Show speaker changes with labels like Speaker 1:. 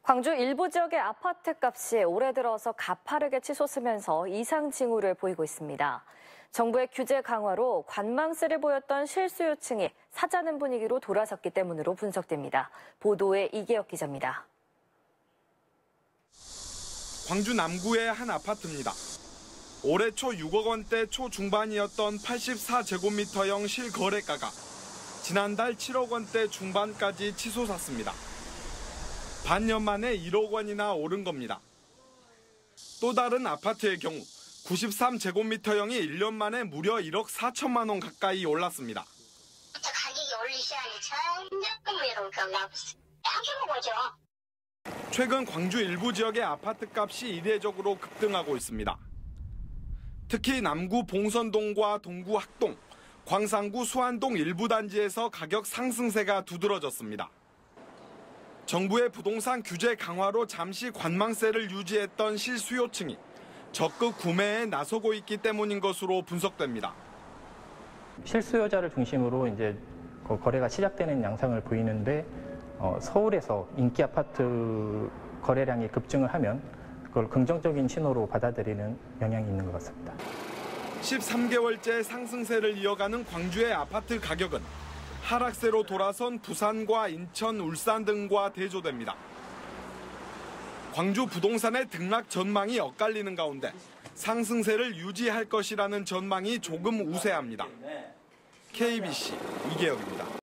Speaker 1: 광주 일부 지역의 아파트 값이 올해 들어서 가파르게 치솟으면서 이상 징후를 보이고 있습니다. 정부의 규제 강화로 관망세를 보였던 실수요층이 사자는 분위기로 돌아섰기 때문으로 분석됩니다. 보도에 이계혁 기자입니다.
Speaker 2: 광주 남구의 한 아파트입니다. 올해 초 6억 원대 초중반이었던 84제곱미터형 실거래가가 지난달 7억 원대 중반까지 치솟았습니다. 반년 만에 1억 원이나 오른 겁니다. 또 다른 아파트의 경우 93제곱미터형이 1년 만에 무려 1억 4천만 원 가까이 올랐습니다.
Speaker 3: 가격이 올리 시간이 점점 위로 깎이는 거죠.
Speaker 2: 최근 광주 일부 지역의 아파트 값이 이례적으로 급등하고 있습니다. 특히 남구 봉선동과 동구 학동, 광산구 수안동 일부 단지에서 가격 상승세가 두드러졌습니다. 정부의 부동산 규제 강화로 잠시 관망세를 유지했던 실수요층이 적극 구매에 나서고 있기 때문인 것으로 분석됩니다.
Speaker 4: 실수요자를 중심으로 이제 거래가 시작되는 양상을 보이는데 서울에서 인기 아파트 거래량이 급증을 하면 그걸 긍정적인 신호로 받아들이는 영향이 있는 것 같습니다.
Speaker 2: 13개월째 상승세를 이어가는 광주의 아파트 가격은 하락세로 돌아선 부산과 인천, 울산 등과 대조됩니다. 광주 부동산의 등락 전망이 엇갈리는 가운데 상승세를 유지할 것이라는 전망이 조금 우세합니다. KBC 이계혁입니다.